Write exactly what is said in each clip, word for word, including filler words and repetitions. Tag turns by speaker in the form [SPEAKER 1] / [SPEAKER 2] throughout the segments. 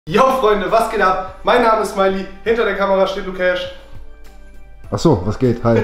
[SPEAKER 1] Yo Freunde, was geht ab? Mein Name ist Smiley, hinter der Kamera steht Lukash.
[SPEAKER 2] Achso, was geht? Hi.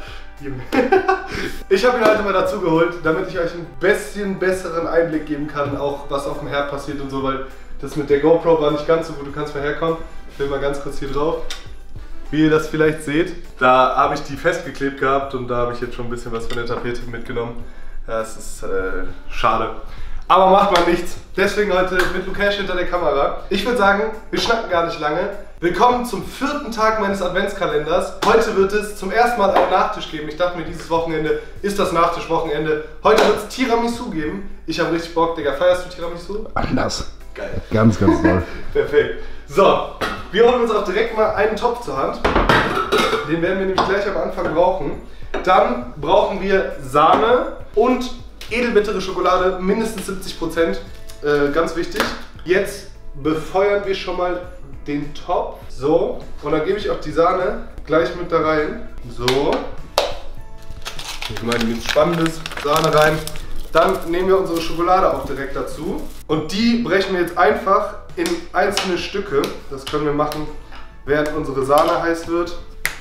[SPEAKER 1] Ich habe ihn heute mal dazu geholt, damit ich euch ein bisschen besseren Einblick geben kann, auch was auf dem Herd passiert und so, weil das mit der GoPro war nicht ganz so gut. Du kannst mal herkommen. Ich will mal ganz kurz hier drauf. Wie ihr das vielleicht seht, da habe ich die festgeklebt gehabt und da habe ich jetzt schon ein bisschen was von der Tapete mitgenommen. Das ist äh, schade. Aber macht man nichts. Deswegen heute mit Lukash hinter der Kamera. Ich würde sagen, wir schnacken gar nicht lange. Willkommen zum vierten Tag meines Adventskalenders. Heute wird es zum ersten Mal einen Nachtisch geben. Ich dachte mir, dieses Wochenende ist das Nachtischwochenende. Heute wird es Tiramisu geben. Ich habe richtig Bock, Digga. Feierst du Tiramisu?
[SPEAKER 2] Anders.
[SPEAKER 1] Geil.
[SPEAKER 2] Ganz, ganz toll.
[SPEAKER 1] Perfekt. So, wir holen uns auch direkt mal einen Topf zur Hand. Den werden wir nämlich gleich am Anfang brauchen. Dann brauchen wir Sahne und edelbittere Schokolade, mindestens siebzig Prozent. Äh, ganz wichtig. Jetzt befeuern wir schon mal den Topf. So, und dann gebe ich auch die Sahne gleich mit da rein. So. Ich meine, nichts Spannendes. Sahne rein. Dann nehmen wir unsere Schokolade auch direkt dazu. Und die brechen wir jetzt einfach in einzelne Stücke. Das können wir machen, während unsere Sahne heiß wird.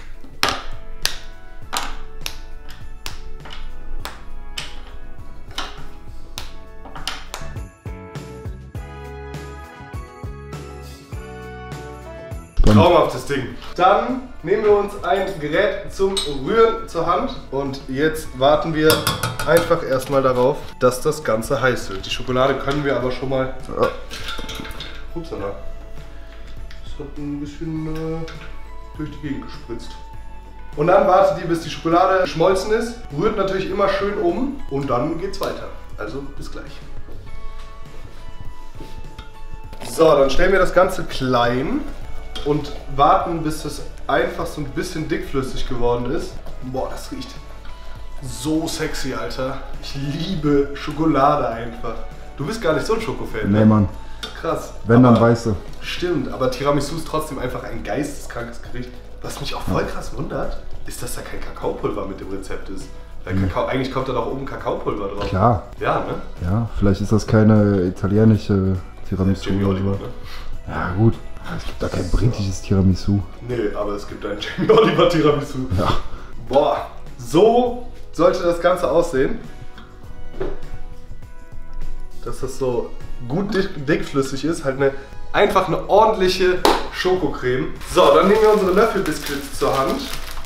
[SPEAKER 1] Traumhaftes Ding. Dann nehmen wir uns ein Gerät zum Rühren zur Hand und jetzt warten wir einfach erstmal darauf, dass das Ganze heiß wird. Die Schokolade können wir aber schon mal... Upsala. Das hat ein bisschen äh, durch die Gegend gespritzt. Und dann wartet ihr, bis die Schokolade geschmolzen ist. Rührt natürlich immer schön um und dann geht's weiter. Also bis gleich. So, dann stellen wir das Ganze klein und warten, bis es einfach so ein bisschen dickflüssig geworden ist. Boah, das riecht so sexy, Alter. Ich liebe Schokolade einfach. Du bist gar nicht so ein Schokofan, ne?
[SPEAKER 2] Nee, Mann.
[SPEAKER 1] Krass.
[SPEAKER 2] Wenn, dann weißt du.
[SPEAKER 1] Stimmt, aber Tiramisu ist trotzdem einfach ein geisteskrankes Gericht. Was mich auch voll krass wundert, ist, dass da kein Kakaopulver mit dem Rezept ist. Weil Kakao, eigentlich kommt da doch oben Kakaopulver drauf.
[SPEAKER 2] Klar.
[SPEAKER 1] Ja, ne?
[SPEAKER 2] Ja, vielleicht ist das keine italienische Tiramisu.
[SPEAKER 1] Jamie
[SPEAKER 2] oder
[SPEAKER 1] Oliver,
[SPEAKER 2] so.
[SPEAKER 1] ne?
[SPEAKER 2] Ja, gut. Es gibt da kein britisches Tiramisu.
[SPEAKER 1] Nee, aber es gibt ein Jamie Oliver Tiramisu.
[SPEAKER 2] Ja.
[SPEAKER 1] Boah, so sollte das Ganze aussehen. Dass das so gut dick, dickflüssig ist. Halt eine, einfach eine ordentliche Schokocreme. So, dann nehmen wir unsere Löffelbiskuits zur Hand.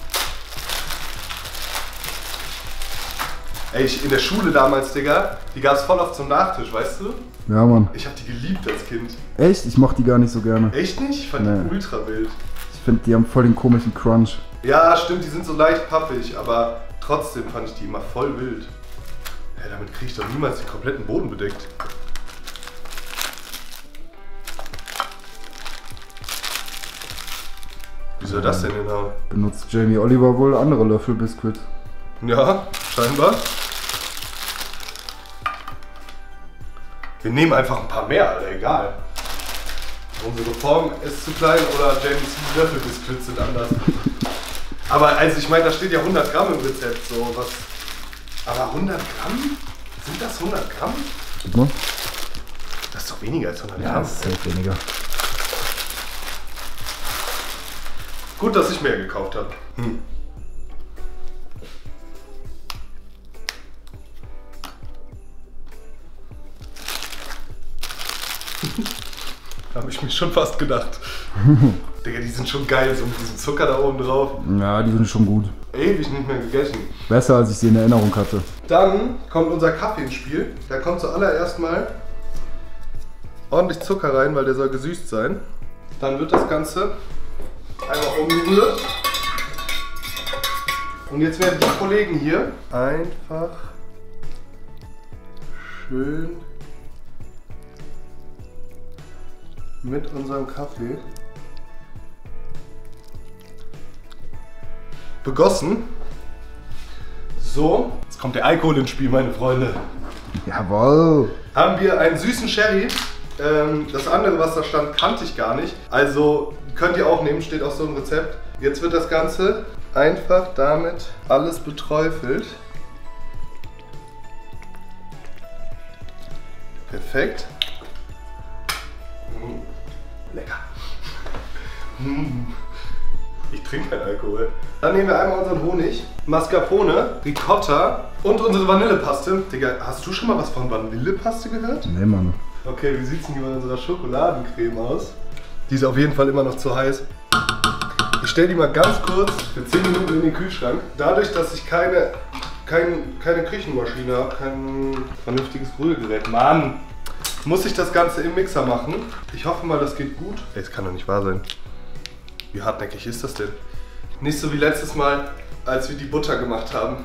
[SPEAKER 1] Ey, ich, in der Schule damals, Digga, die gab es voll oft zum Nachtisch, weißt du?
[SPEAKER 2] Ja, Mann.
[SPEAKER 1] Ich hab die geliebt als Kind.
[SPEAKER 2] Echt? Ich mochte die gar nicht so gerne.
[SPEAKER 1] Echt nicht? Ich fand
[SPEAKER 2] Nee.
[SPEAKER 1] die ultra wild.
[SPEAKER 2] Ich finde, die haben voll den komischen Crunch.
[SPEAKER 1] Ja, stimmt, die sind so leicht pappig, aber trotzdem fand ich die immer voll wild. Ja, damit kriege ich doch niemals den kompletten Boden bedeckt. Wie soll das denn hinhauen?
[SPEAKER 2] Benutzt Jamie Oliver wohl andere Löffelbiskuits.
[SPEAKER 1] Ja, scheinbar. Wir nehmen einfach ein paar mehr, Alter, egal. Unsere Form ist zu klein oder Jamies Löffelbiskuits sind anders. Aber also ich meine, da steht ja hundert Gramm im Rezept, so was. Aber hundert Gramm? Sind das hundert Gramm?
[SPEAKER 2] Guck mal.
[SPEAKER 1] Das ist doch weniger als hundert
[SPEAKER 2] Ja,
[SPEAKER 1] Gramm.
[SPEAKER 2] das ist halt weniger.
[SPEAKER 1] Gut, dass ich mehr gekauft habe. Hm. Habe ich mir schon fast gedacht. Digga, die sind schon geil, so mit diesem Zucker da oben drauf.
[SPEAKER 2] Ja, die sind schon gut.
[SPEAKER 1] Ewig nicht mehr gegessen.
[SPEAKER 2] Besser, als ich sie in Erinnerung hatte.
[SPEAKER 1] Dann kommt unser Kaffee ins Spiel. Da kommt zuallererst mal ordentlich Zucker rein, weil der soll gesüßt sein. Dann wird das Ganze einmal umgerührt. Und jetzt werden die Kollegen hier einfach schön mit unserem Kaffee begossen. So, jetzt kommt der Alkohol ins Spiel, meine Freunde.
[SPEAKER 2] Jawohl.
[SPEAKER 1] Haben wir einen süßen Sherry. Ähm, das andere, was da stand, kannte ich gar nicht. Also könnt ihr auch nehmen, steht auf so einem Rezept. Jetzt wird das Ganze einfach damit alles beträufelt. Perfekt. Lecker. Ich trinke keinen Alkohol. Dann nehmen wir einmal unseren Honig, Mascarpone, Ricotta und unsere Vanillepaste. Digga, hast du schon mal was von Vanillepaste gehört?
[SPEAKER 2] Nee, Mann.
[SPEAKER 1] Okay, wie sieht es denn hier bei unserer Schokoladencreme aus? Die ist auf jeden Fall immer noch zu heiß. Ich stelle die mal ganz kurz für zehn Minuten in den Kühlschrank. Dadurch, dass ich keine, kein, keine Küchenmaschine habe, kein vernünftiges Brühegerät, Mann, muss ich das Ganze im Mixer machen. Ich hoffe mal, das geht gut. Ey, das kann doch nicht wahr sein. Wie hartnäckig ist das denn? Nicht so wie letztes Mal, als wir die Butter gemacht haben.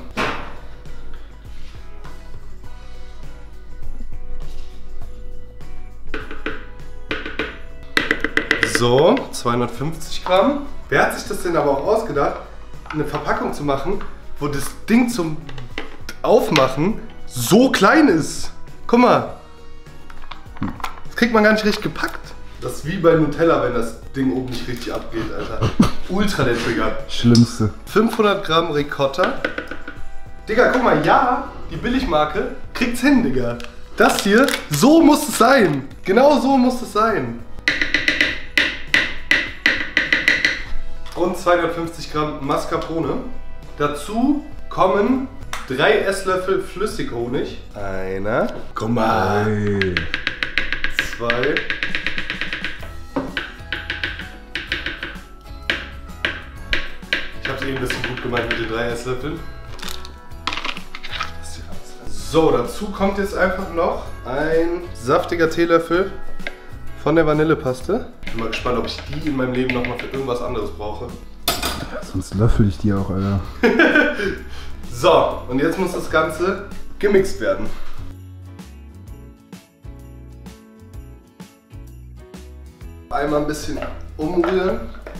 [SPEAKER 1] So, zweihundertfünfzig Gramm. Wer hat sich das denn aber auch ausgedacht, eine Verpackung zu machen, wo das Ding zum Aufmachen so klein ist? Guck mal. Das kriegt man gar nicht richtig gepackt. Das ist wie bei Nutella, wenn das Ding oben nicht richtig abgeht, Alter. Ultra der Trigger.
[SPEAKER 2] Schlimmste.
[SPEAKER 1] fünfhundert Gramm Ricotta. Digga, guck mal, ja, die Billigmarke kriegt's hin, Digga. Das hier, so muss es sein. Genau so muss es sein. Und zweihundertfünfzig Gramm Mascarpone. Dazu kommen drei Esslöffel Flüssighonig. Einer. Guck mal.
[SPEAKER 2] Hey.
[SPEAKER 1] Zwei. Ich habe es eben ein bisschen gut gemeint mit den drei Esslöffeln. So, dazu kommt jetzt einfach noch ein saftiger Teelöffel von der Vanillepaste. Ich bin mal gespannt, ob ich die in meinem Leben nochmal für irgendwas anderes brauche.
[SPEAKER 2] Sonst löffel ich die auch, Alter.
[SPEAKER 1] So, und jetzt muss das Ganze gemixt werden. Einmal ein bisschen umrühren.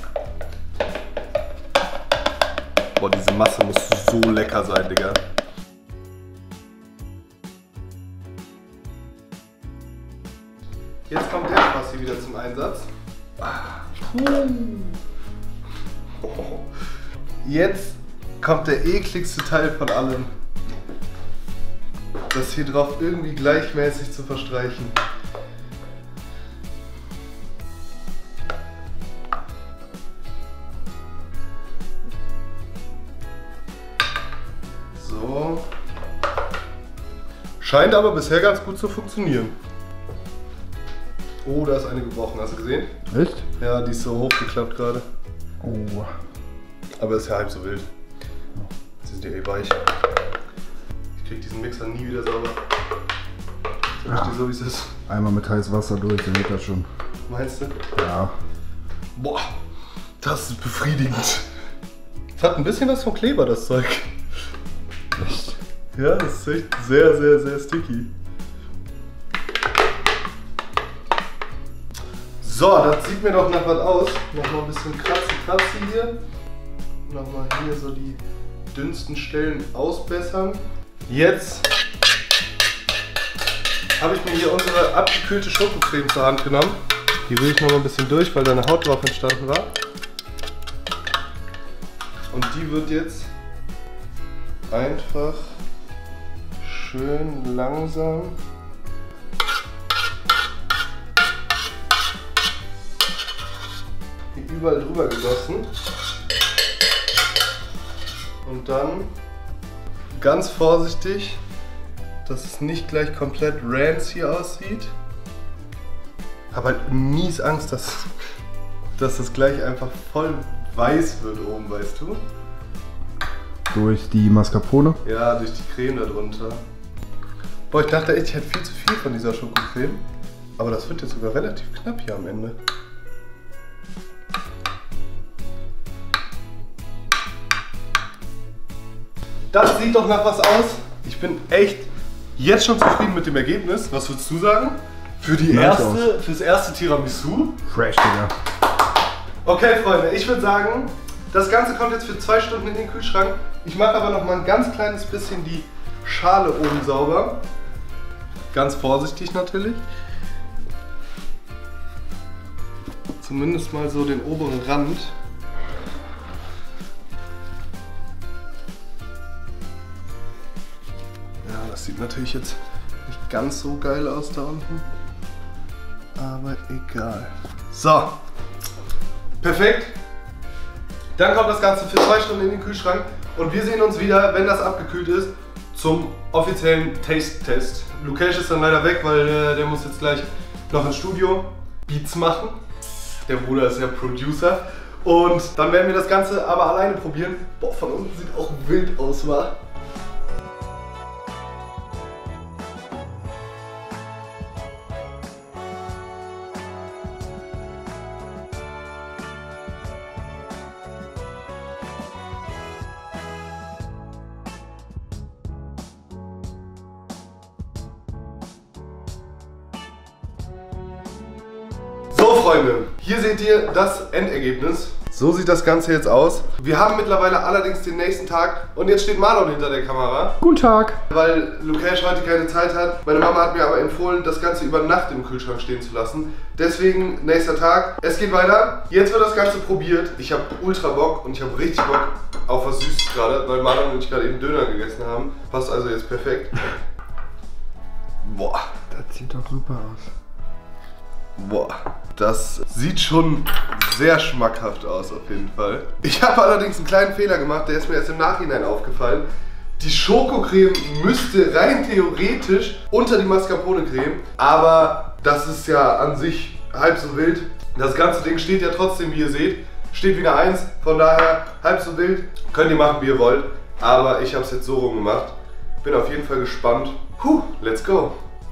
[SPEAKER 1] Boah, diese Masse muss so lecker sein, Digga. Jetzt kommt der Spaß hier wieder zum Einsatz. Jetzt kommt der ekligste Teil von allem. Das hier drauf irgendwie gleichmäßig zu verstreichen. So. Scheint aber bisher ganz gut zu funktionieren. Oh, da ist eine gebrochen, hast du gesehen?
[SPEAKER 2] Echt?
[SPEAKER 1] Ja, die ist so hochgeklappt gerade.
[SPEAKER 2] Oh.
[SPEAKER 1] Aber ist ja halb so wild. Die sind ja eh weich. Ich krieg diesen Mixer nie wieder sauber. Sag ich dir so, wie es ist.
[SPEAKER 2] Einmal mit heißem Wasser durch, dann geht das schon.
[SPEAKER 1] Meinst du?
[SPEAKER 2] Ja.
[SPEAKER 1] Boah, das ist befriedigend. Es hat ein bisschen was vom Kleber, das Zeug.
[SPEAKER 2] Echt?
[SPEAKER 1] Ja, das ist echt sehr, sehr, sehr sticky. So, das sieht mir doch nach was aus. Nochmal ein bisschen kratzi, kratzi hier. Nochmal hier so die dünnsten Stellen ausbessern. Jetzt habe ich mir hier unsere abgekühlte Schokocreme zur Hand genommen. Die rühre ich noch mal ein bisschen durch, weil da eine Haut drauf entstanden war. Und die wird jetzt einfach schön langsam hier überall drüber gegossen. Und dann ganz vorsichtig, dass es nicht gleich komplett rancy aussieht. Habe halt mies Angst, dass, dass das gleich einfach voll weiß wird oben, weißt du?
[SPEAKER 2] Durch die Mascarpone?
[SPEAKER 1] Ja, durch die Creme da drunter. Boah, ich dachte echt, ich hätte viel zu viel von dieser Schokocreme. Aber das wird jetzt sogar relativ knapp hier am Ende. Das sieht doch nach was aus. Ich bin echt jetzt schon zufrieden mit dem Ergebnis. Was würdest du sagen? Für die
[SPEAKER 2] Nice
[SPEAKER 1] erste, fürs erste Tiramisu?
[SPEAKER 2] Fresh, Digga.
[SPEAKER 1] Okay, Freunde, ich würde sagen, das Ganze kommt jetzt für zwei Stunden in den Kühlschrank. Ich mache aber noch mal ein ganz kleines bisschen die Schale oben sauber. Ganz vorsichtig natürlich. Zumindest mal so den oberen Rand. Ja, das sieht natürlich jetzt nicht ganz so geil aus da unten. Aber egal. So. Perfekt. Dann kommt das Ganze für zwei Stunden in den Kühlschrank und wir sehen uns wieder, wenn das abgekühlt ist, zum offiziellen Taste-Test. Lukesh ist dann leider weg, weil äh, der muss jetzt gleich noch ins Studio Beats machen. Der Bruder ist ja Producer. Und dann werden wir das Ganze aber alleine probieren. Boah, von unten sieht auch wild aus, wa? So Freunde, hier seht ihr das Endergebnis. So sieht das Ganze jetzt aus. Wir haben mittlerweile allerdings den nächsten Tag und jetzt steht Marlon hinter der Kamera.
[SPEAKER 2] Guten Tag.
[SPEAKER 1] Weil Lukesh heute keine Zeit hat. Meine Mama hat mir aber empfohlen, das Ganze über Nacht im Kühlschrank stehen zu lassen. Deswegen nächster Tag. Es geht weiter. Jetzt wird das Ganze probiert. Ich habe ultra Bock und ich habe richtig Bock auf was Süßes gerade, weil Marlon und ich gerade eben Döner gegessen haben. Passt also jetzt perfekt. Boah.
[SPEAKER 2] Das sieht doch super aus.
[SPEAKER 1] Boah, das sieht schon sehr schmackhaft aus auf jeden Fall. Ich habe allerdings einen kleinen Fehler gemacht, der ist mir erst im Nachhinein aufgefallen. Die Schokocreme müsste rein theoretisch unter die Mascarpone-Creme, aber das ist ja an sich halb so wild. Das ganze Ding steht ja trotzdem, wie ihr seht, steht wieder eins, von daher halb so wild. Könnt ihr machen, wie ihr wollt, aber ich habe es jetzt so rum gemacht. Bin auf jeden Fall gespannt. Puh, let's go!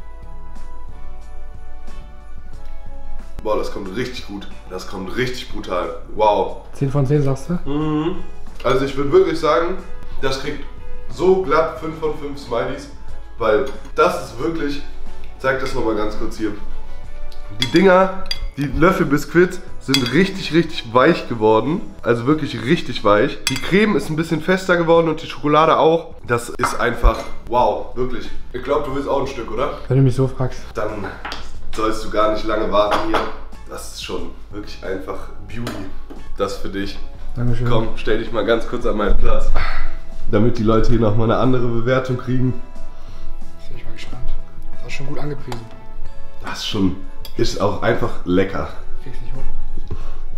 [SPEAKER 1] Boah, das kommt richtig gut. Das kommt richtig brutal. Wow.
[SPEAKER 2] zehn von zehn sagst du?
[SPEAKER 1] Mhm. Also ich würde wirklich sagen, das kriegt so glatt fünf von fünf Smileys, weil das ist wirklich, ich zeig das nochmal ganz kurz hier. Die Dinger, die Löffelbiskuits sind richtig, richtig weich geworden. Also wirklich richtig weich. Die Creme ist ein bisschen fester geworden und die Schokolade auch. Das ist einfach wow, wirklich. Ich glaube, du willst auch ein Stück, oder?
[SPEAKER 2] Wenn du mich so fragst.
[SPEAKER 1] Dann sollst du gar nicht lange warten hier. Das ist schon wirklich einfach Beauty. Das für dich.
[SPEAKER 2] Dankeschön.
[SPEAKER 1] Komm, stell dich mal ganz kurz an meinen Platz. Damit die Leute hier nochmal eine andere Bewertung kriegen.
[SPEAKER 2] Bin ich mal gespannt. Das ist schon gut angepriesen.
[SPEAKER 1] Das ist schon, ist auch einfach lecker.
[SPEAKER 2] Krieg's nicht hoch.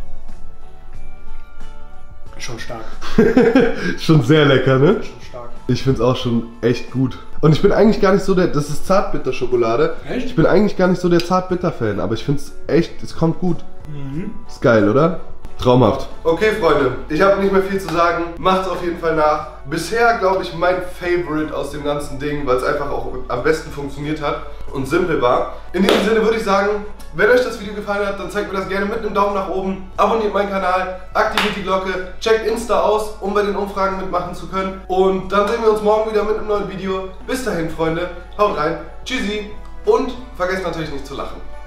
[SPEAKER 2] Schon stark.
[SPEAKER 1] Schon sehr lecker, ne?
[SPEAKER 2] Schon stark.
[SPEAKER 1] Ich find's auch schon echt gut. Und ich bin eigentlich gar nicht so der, das ist Zartbitter-Schokolade.
[SPEAKER 2] Echt?
[SPEAKER 1] Ich bin eigentlich gar nicht so der Zartbitter-Fan, aber ich find's echt, es kommt gut.
[SPEAKER 2] Mhm.
[SPEAKER 1] Ist geil, oder? Traumhaft. Okay, Freunde, ich habe nicht mehr viel zu sagen. Macht's auf jeden Fall nach. Bisher, glaube ich, mein Favorite aus dem ganzen Ding, weil es einfach auch am besten funktioniert hat und simpel war. In diesem Sinne würde ich sagen, wenn euch das Video gefallen hat, dann zeigt mir das gerne mit einem Daumen nach oben. Abonniert meinen Kanal, aktiviert die Glocke, checkt Insta aus, um bei den Umfragen mitmachen zu können. Und dann sehen wir uns morgen wieder mit einem neuen Video. Bis dahin, Freunde, haut rein, tschüssi und vergesst natürlich nicht zu lachen.